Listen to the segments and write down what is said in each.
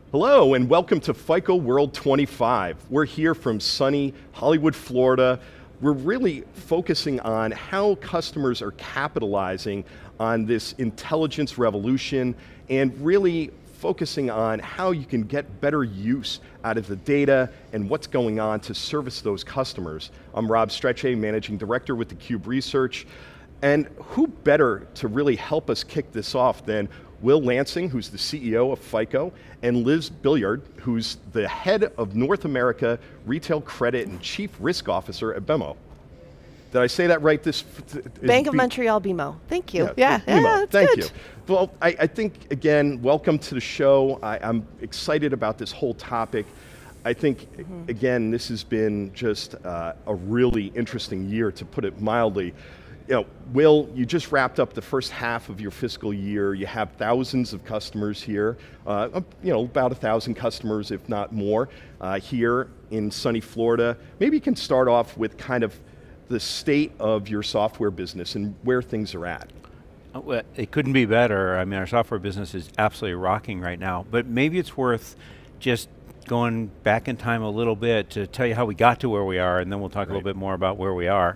Hello and welcome to FICO World 25. We're here from sunny Hollywood, Florida. We're really focusing on how customers are capitalizing on this intelligence revolution and really focusing on how you can get better use out of the data and what's going on to service those customers. I'm Rob Strechay, Managing Director with theCUBE Research. And who better to really help us kick this off than Will Lansing, who's the CEO of FICO, and Liz Billyard, who's the head of North America Retail Credit and Chief Risk Officer at BMO. Did I say that right? Bank of Montreal, BMO. Thank you. Yeah, BMO. That's Thank good. you. Well, I think, again, welcome to the show. I'm excited about this whole topic. I think, again, this has been just a really interesting year, to put it mildly. You know, Will, you just wrapped up the first half of your fiscal year. You have thousands of customers here, about 1,000 customers, if not more, here in sunny Florida. Maybe you can start off with kind of the state of your software business and where things are at. Well, it couldn't be better. I mean, our software business is absolutely rocking right now, but maybe it's worth just going back in time a little bit to tell you how we got to where we are, and then we'll talk a little bit more about where we are.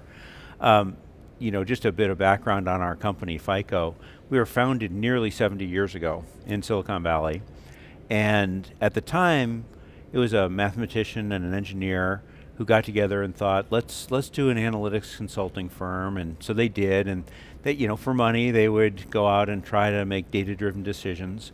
You know, just a bit of background on our company, FICO. We were founded nearly 70 years ago in Silicon Valley. And at the time, it was a mathematician and an engineer who got together and thought, let's do an analytics consulting firm. And so they did, and they, you know, for money, they would go out and try to make data-driven decisions.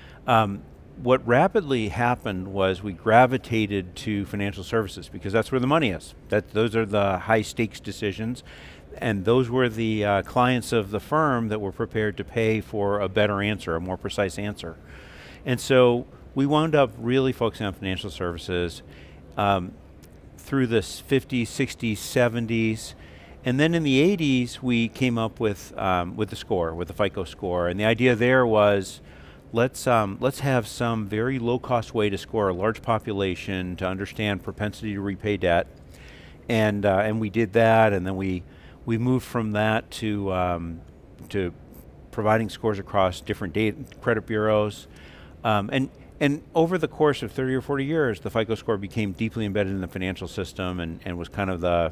What rapidly happened was we gravitated to financial services because that's where the money is. Those are the high stakes decisions. And those were the clients of the firm that were prepared to pay for a better answer, a more precise answer. And so we wound up really focusing on financial services through the 50s, 60s, 70s. And then in the 80s, we came up with the score, with the FICO Score. And the idea there was, let's have some very low-cost way to score a large population to understand propensity to repay debt. And we did that, and then we moved from that to providing scores across different credit bureaus. And over the course of 30 or 40 years, the FICO Score became deeply embedded in the financial system and was kind of the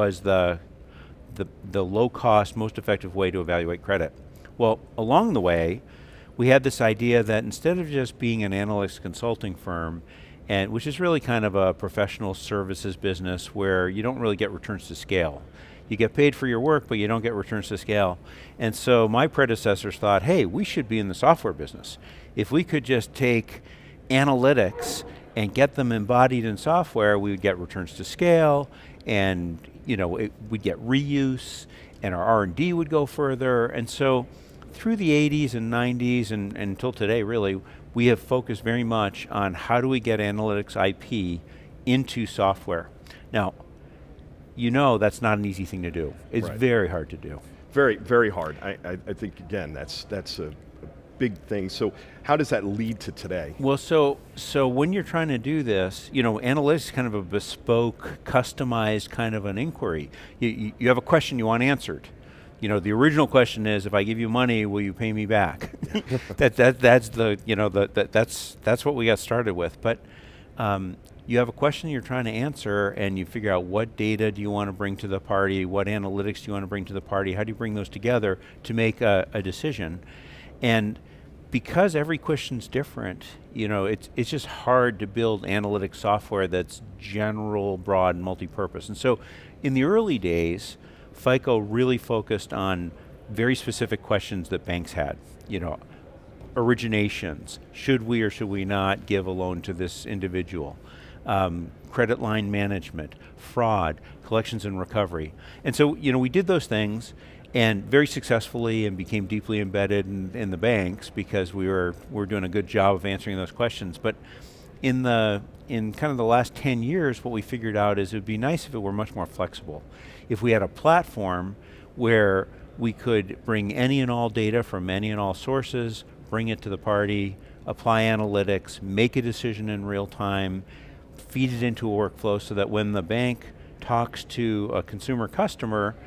low-cost, most effective way to evaluate credit. Well, along the way, we had this idea that instead of just being an analytics consulting firm, which is really kind of a professional services business where you don't really get returns to scale. You get paid for your work, but you don't get returns to scale. And so my predecessors thought, hey, we should be in the software business. If we could just take analytics and get them embodied in software, we would get returns to scale, and we'd get reuse, and our R&D would go further. And so through the 80s and 90s and until today, really, we have focused very much on how do we get analytics IP into software. Now, you know that's not an easy thing to do. It's very hard to do. Very, very hard. I think, again, that's a big thing. So how does that lead to today? Well, so when you're trying to do this, analytics is kind of a bespoke, customized kind of an inquiry. You have a question you want answered. The original question is, if I give you money, will you pay me back? That's what we got started with. But you have a question you're trying to answer, and you figure out what data do you want to bring to the party, what analytics do you want to bring to the party, how do you bring those together to make a decision? And because every question's different, it's just hard to build analytic software that's general, broad, and multi-purpose. And so in the early days, FICO really focused on very specific questions that banks had. Originations, should we or should we not give a loan to this individual? Credit line management, fraud, collections and recovery. And so, we did those things and very successfully, and became deeply embedded in the banks because we were doing a good job of answering those questions. But in kind of the last 10 years, what we figured out is it would be nice if it were much more flexible. If we had a platform where we could bring any and all data from any and all sources, bring it to the party, apply analytics, make a decision in real time, feed it into a workflow so that when the bank talks to a consumer customer,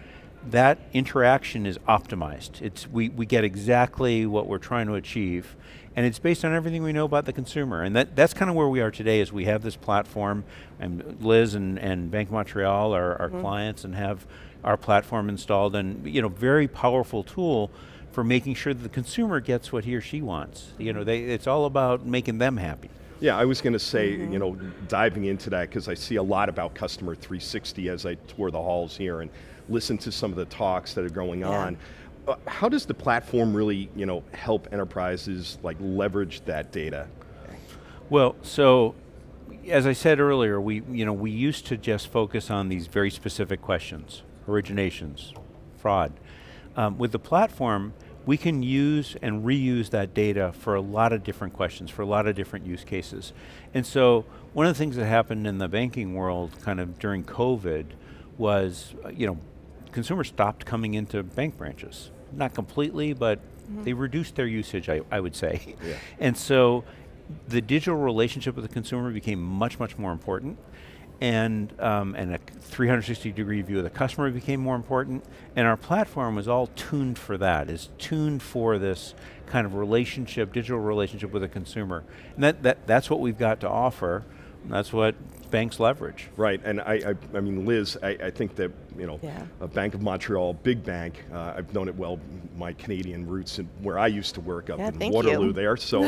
that interaction is optimized. We get exactly what we're trying to achieve, and it's based on everything we know about the consumer. And that's kind of where we are today, is we have this platform, and Liz and Bank of Montreal are our clients and have our platform installed, and very powerful tool for making sure that the consumer gets what he or she wants. It's all about making them happy. Yeah, I was going to say, diving into that, because I see a lot about Customer 360 as I tour the halls here and listen to some of the talks that are going on. How does the platform really, help enterprises like leverage that data? Well, so as I said earlier, we used to just focus on these very specific questions: originations, fraud. With the platform, we can use and reuse that data for a lot of different questions, for a lot of different use cases. And so one of the things that happened in the banking world kind of during COVID was, consumers stopped coming into bank branches. Not completely, but they reduced their usage, I would say. Yeah. And so the digital relationship with the consumer became much, much more important. And a 360-degree view of the customer became more important, and our platform was all tuned for that. It's tuned for this kind of relationship, digital relationship with a consumer. And that's what we've got to offer, and that's what banks leverage. Right, and I mean, Liz, I think that, a Bank of Montreal, big bank, I've known it well, my Canadian roots, and where I used to work up in Waterloo there. So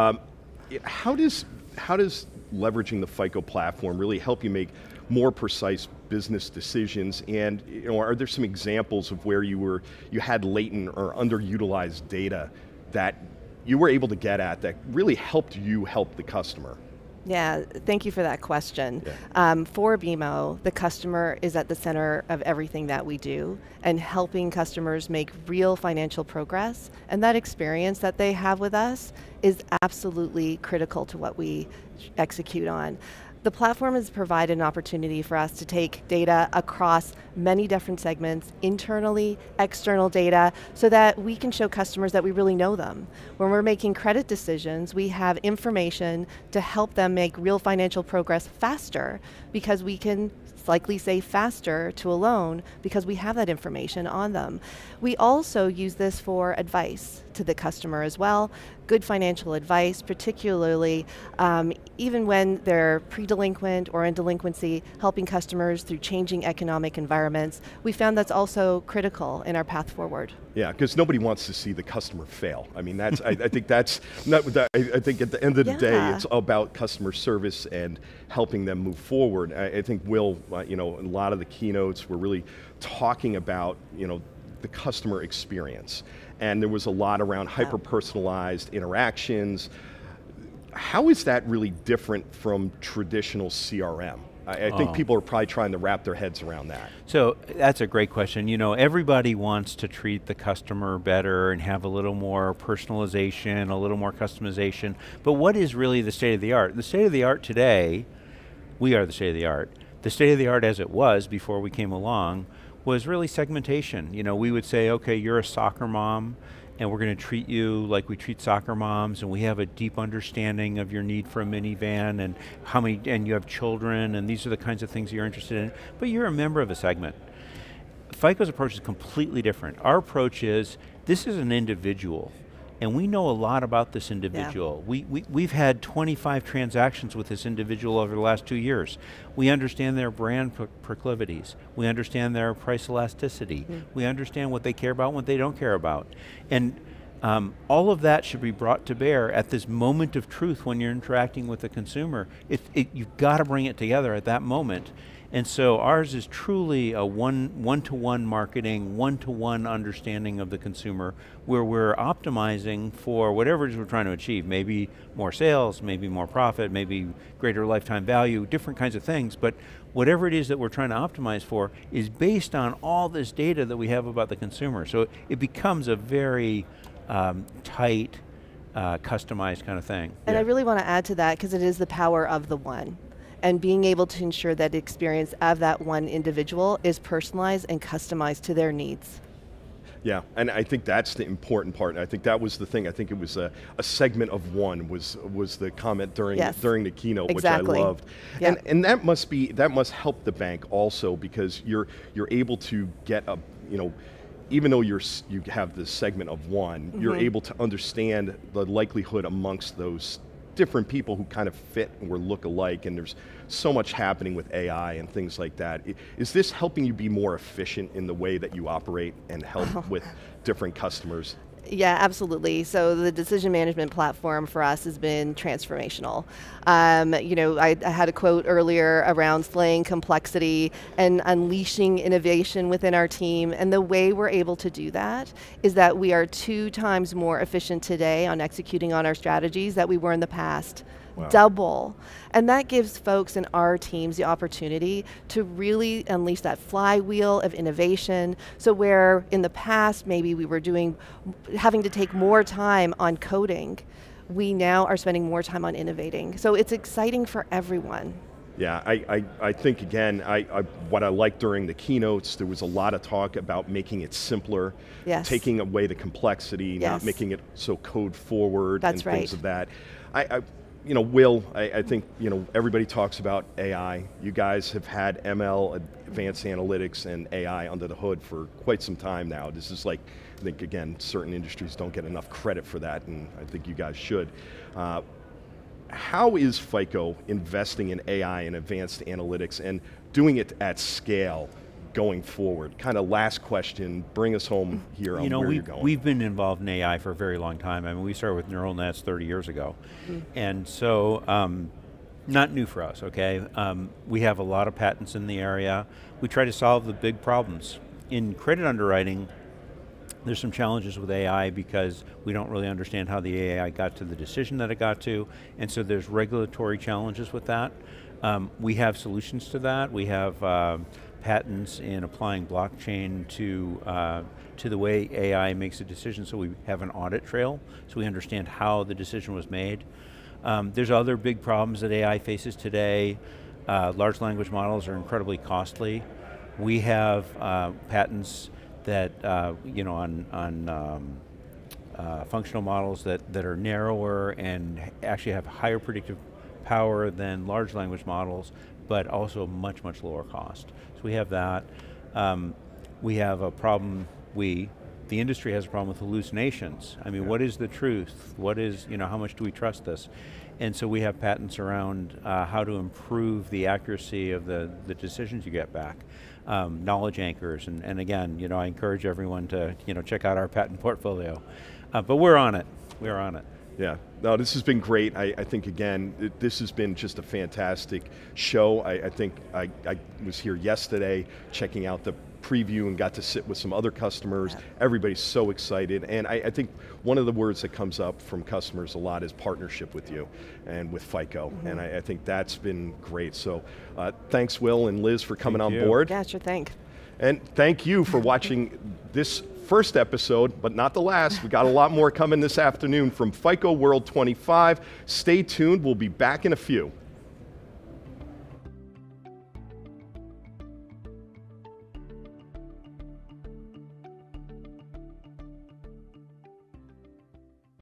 how does leveraging the FICO platform really help you make more precise business decisions? And are there some examples of where you had latent or underutilized data that you were able to get at that really helped you help the customer? Yeah, thank you for that question. For BMO, the customer is at the center of everything that we do, and helping customers make real financial progress, and that experience that they have with us is absolutely critical to what we execute on. The platform has provided an opportunity for us to take data across many different segments, internally, external data, so that we can show customers that we really know them. When we're making credit decisions, we have information to help them make real financial progress faster, because we can likely say faster to a loan because we have that information on them. We also use this for advice to the customer as well. Good financial advice, particularly even when they're pre-delinquent or in delinquency, helping customers through changing economic environments. We found that's also critical in our path forward. Yeah, because nobody wants to see the customer fail. I mean, that's I think that's not. I think at the end of the day, it's about customer service and helping them move forward. I think Will, in a lot of the keynotes, we're really talking about the customer experience, and there was a lot around hyper-personalized interactions. How is that really different from traditional CRM? I think people are probably trying to wrap their heads around that. So that's a great question. Everybody wants to treat the customer better and have a little more personalization, a little more customization, but what is really the state of the art? The state of the art today, we are the state of the art. The state of the art as it was before we came along was really segmentation. We would say, okay, you're a soccer mom, and we're going to treat you like we treat soccer moms, and we have a deep understanding of your need for a minivan and and you have children, and these are the kinds of things you're interested in, but you're a member of a segment. FICO's approach is completely different. Our approach is, this is an individual, and we know a lot about this individual. We've had 25 transactions with this individual over the last 2 years. We understand their brand proclivities. We understand their price elasticity. We understand what they care about and what they don't care about. And all of that should be brought to bear at this moment of truth when you're interacting with the consumer. You've got to bring it together at that moment. And so ours is truly a one-to-one marketing, one-to-one understanding of the consumer, where we're optimizing for whatever it is we're trying to achieve. Maybe more sales, maybe more profit, maybe greater lifetime value, different kinds of things, but whatever it is that we're trying to optimize for is based on all this data that we have about the consumer. So it becomes a very tight, customized kind of thing. And I really want to add to that, because it is the power of the one, and being able to ensure that the experience of that one individual is personalized and customized to their needs. Yeah, and I think that's the important part. I think that was the thing. I think it was a segment of one was the comment during the keynote, which I loved. And that must help the bank also, because you're able to get a even though you have this segment of one, you're able to understand the likelihood amongst those different people who kind of fit or look alike, and there's so much happening with AI and things like that. Is this helping you be more efficient in the way that you operate and help with different customers? Yeah, absolutely. So the decision management platform for us has been transformational. I had a quote earlier around slaying complexity and unleashing innovation within our team, and the way we're able to do that is that we are 2 times more efficient today on executing on our strategies that we were in the past. Wow. Double. And that gives folks in our teams the opportunity to really unleash that flywheel of innovation. So where in the past maybe we were having to take more time on coding, we now are spending more time on innovating. So it's exciting for everyone. Yeah, I think again, what I liked during the keynotes, there was a lot of talk about making it simpler, taking away the complexity, not making it so code forward and things of that. Will, I think everybody talks about AI. You guys have had ML, advanced analytics, and AI under the hood for quite some time now. This is like, I think again, certain industries don't get enough credit for that, and I think you guys should. How is FICO investing in AI and advanced analytics and doing it at scale going forward? Kind of last question, bring us home here on where you're going. We've been involved in AI for a very long time. I mean, we started with neural nets 30 years ago. And so, not new for us, okay? We have a lot of patents in the area. We try to solve the big problems. In credit underwriting, there's some challenges with AI because we don't really understand how the AI got to the decision that it got to, and so there's regulatory challenges with that. We have solutions to that. We have patents in applying blockchain to the way AI makes a decision, so we have an audit trail, so we understand how the decision was made. There's other big problems that AI faces today. Large language models are incredibly costly. We have patents that on functional models that are narrower and actually have higher predictive power than large language models, but also much, much lower cost. So we have that. We have a problem, the industry has a problem with hallucinations. I mean, what is the truth? What is, how much do we trust this? And so we have patents around how to improve the accuracy of the decisions you get back. Knowledge anchors, and again, I encourage everyone to, check out our patent portfolio. But we're on it, Yeah, no, this has been great. I think, again, this has been just a fantastic show. I think I was here yesterday checking out the preview and got to sit with some other customers. Everybody's so excited, and I think one of the words that comes up from customers a lot is partnership with you and with FICO, and I think that's been great. So thanks, Will and Liz, for coming on board. Yeah, sure thing. And thank you for watching this first episode, but not the last. We got a lot more coming this afternoon from FICO World 25. Stay tuned, we'll be back in a few.